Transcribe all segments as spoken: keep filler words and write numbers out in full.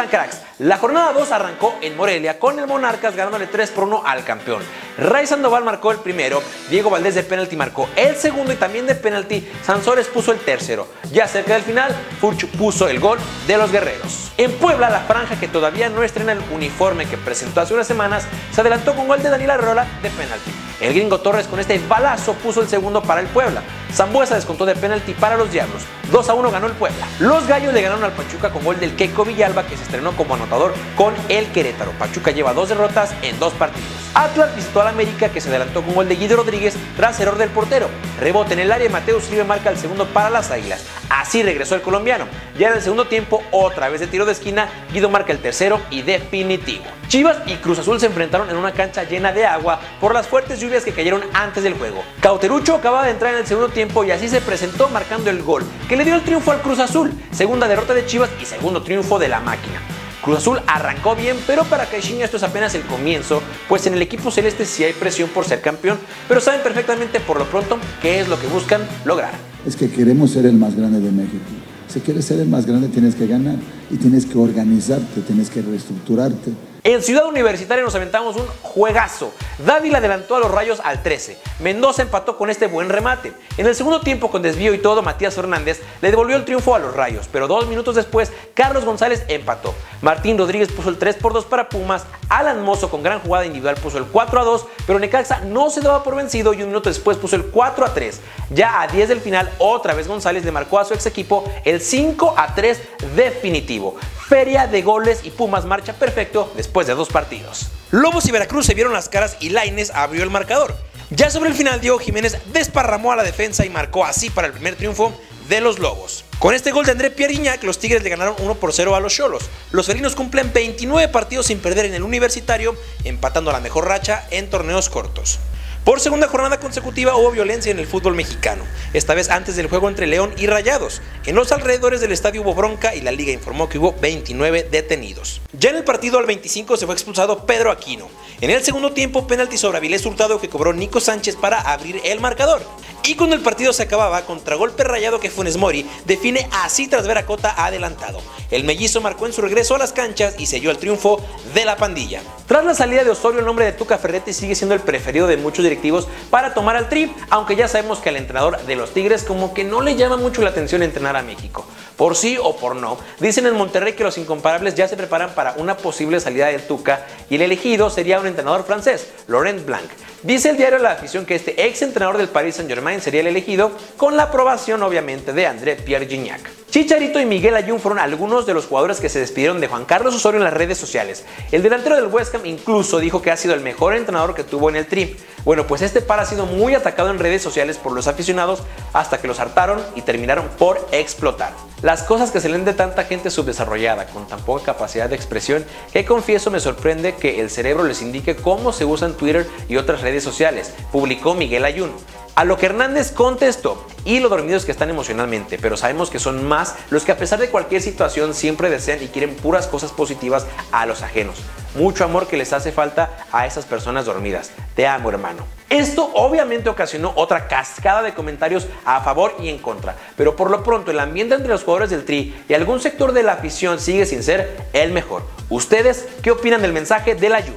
cracks? La jornada dos arrancó en Morelia con el Monarcas ganándole tres por uno al campeón. Ray Sandoval marcó el primero, Diego Valdés de penalti marcó el segundo y también de penalti Sansores puso el tercero. Ya cerca del final, Furch puso el gol de los guerreros. En Puebla, la franja que todavía no estrena el uniforme que presentó hace unas semanas, se adelantó con gol de Daniel Arreola de penalti. El gringo Torres con este balazo puso el segundo para el Puebla. Zambuesa descontó de penalti para los Diablos. dos a uno ganó el Puebla. Los Gallos le ganaron al Pachuca con gol del Keiko Villalba, que se estrenó como anotador con el Querétaro. Pachuca lleva dos derrotas en dos partidos. Atlas visitó al América, que se adelantó con gol de Guido Rodríguez tras error del portero. Rebote en el área, Mateus Uribe marca el segundo para las Águilas. Así regresó el colombiano. Ya en el segundo tiempo, otra vez de tiro de esquina, Guido marca el tercero y definitivo. Chivas y Cruz Azul se enfrentaron en una cancha llena de agua por las fuertes lluvias que cayeron antes del juego. Cauterucho acababa de entrar en el segundo tiempo y así se presentó marcando el gol que le dio el triunfo al Cruz Azul. Segunda derrota de Chivas y segundo triunfo de la máquina. Cruz Azul arrancó bien, pero para Caixinha esto es apenas el comienzo, pues en el equipo celeste sí hay presión por ser campeón, pero saben perfectamente por lo pronto qué es lo que buscan lograr. Es que queremos ser el más grande de México. Si quieres ser el más grande tienes que ganar y tienes que organizarte, tienes que reestructurarte. En Ciudad Universitaria nos aventamos un juegazo. Dávila adelantó a los Rayos al trece. Mendoza empató con este buen remate. En el segundo tiempo, con desvío y todo, Matías Fernández le devolvió el triunfo a los Rayos, pero dos minutos después, Carlos González empató. Martín Rodríguez puso el tres por dos para Pumas. Alan Mozo con gran jugada individual puso el cuatro a dos, pero Necaxa no se daba por vencido y un minuto después puso el cuatro a tres. Ya a diez del final, otra vez González le marcó a su ex equipo el cinco a tres definitivo. Feria de goles y Pumas marcha perfecto después de dos partidos. Lobos y Veracruz se vieron las caras y Lainez abrió el marcador. Ya sobre el final, Diego Jiménez desparramó a la defensa y marcó así para el primer triunfo de los Lobos. Con este gol de André Pierre Gignac, los Tigres le ganaron uno por cero a los Xolos. Los felinos cumplen veintinueve partidos sin perder en el Universitario, empatando a la mejor racha en torneos cortos. Por segunda jornada consecutiva hubo violencia en el fútbol mexicano, esta vez antes del juego entre León y Rayados. En los alrededores del estadio hubo bronca y la liga informó que hubo veintinueve detenidos. Ya en el partido al veinticinco se fue expulsado Pedro Aquino. En el segundo tiempo, penalti sobre Avilés Hurtado que cobró Nico Sánchez para abrir el marcador. Y cuando el partido se acababa, contragolpe rayado que Funes Mori define así tras ver a Cota adelantado. El mellizo marcó en su regreso a las canchas y selló el triunfo de la pandilla. Tras la salida de Osorio, el nombre de Tuca Ferretti sigue siendo el preferido de muchos directivos para tomar al Tri, aunque ya sabemos que al entrenador de los Tigres como que no le llama mucho la atención entrenar a México. Por sí o por no, dicen en Monterrey que los incomparables ya se preparan para una posible salida de Tuca y el elegido sería un entrenador francés, Laurent Blanc. Dice el diario La Afición que este ex entrenador del Paris Saint-Germain sería el elegido, con la aprobación obviamente de André Pierre Gignac. Chicharito y Miguel Ayun fueron algunos de los jugadores que se despidieron de Juan Carlos Osorio en las redes sociales. El delantero del West Ham incluso dijo que ha sido el mejor entrenador que tuvo en el Tri. Bueno, pues este par ha sido muy atacado en redes sociales por los aficionados hasta que los hartaron y terminaron por explotar. Las cosas que se leen de tanta gente subdesarrollada, con tan poca capacidad de expresión, que confieso me sorprende que el cerebro les indique cómo se usan Twitter y otras redes sociales, publicó Miguel Ayun. A lo que Hernández contestó, y lo dormidos que están emocionalmente, pero sabemos que son más los que a pesar de cualquier situación siempre desean y quieren puras cosas positivas a los ajenos. Mucho amor que les hace falta a esas personas dormidas. Te amo, hermano. Esto obviamente ocasionó otra cascada de comentarios a favor y en contra, pero por lo pronto el ambiente entre los jugadores del Tri y algún sector de la afición sigue sin ser el mejor. ¿Ustedes qué opinan del mensaje del Ayun?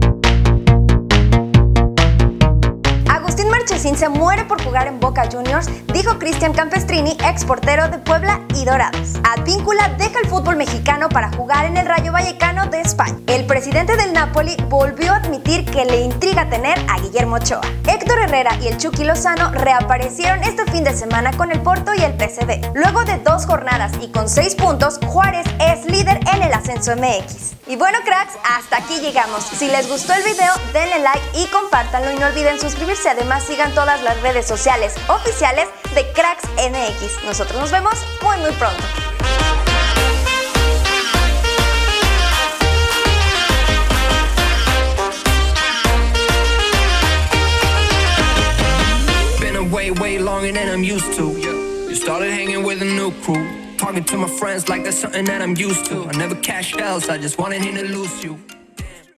Agustín Marchesín se muere por jugar en Boca Juniors, dijo Cristian Campestrini, ex portero de Puebla y Dorados. Advíncula deja el fútbol mexicano para jugar en el Rayo Vallecano de España. El presidente del Napoli volvió a admitir que le intriga tener a Guillermo Ochoa. Héctor Herrera y el Chucky Lozano reaparecieron este fin de semana con el Porto y el P S V. Luego de dos jornadas y con seis puntos, Juárez es líder en el ascenso M X. Y bueno, cracks, hasta aquí llegamos. Si les gustó el video, denle like y compártanlo y no olviden suscribirse. Además, sigan todas las redes sociales oficiales de Cracks M X. Nosotros nos vemos muy muy pronto. Been way, way longer than I'm used to. You started hanging with a new crew. Talking to my friends like that's something that I'm used to. I never cash else, I just wanted him to lose you.